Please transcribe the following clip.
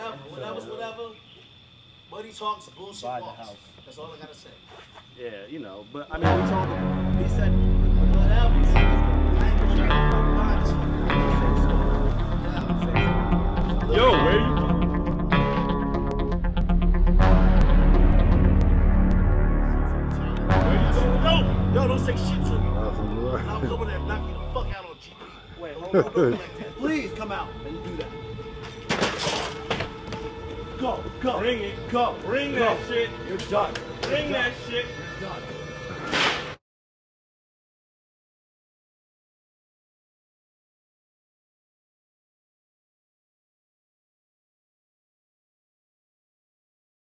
whatever. Buddy talks bullshit walks. That's all I gotta say. Yeah, you know, but I mean, we told him. He said, whatever. He said, yo, where you? Yo, don't say shit to me. I was over there knocking you the fuck out on GP. Wait, hold on, don't like that. Please come out and do that. Go. Bring it. Go. Bring that shit. You're done. Bring that shit. You're done.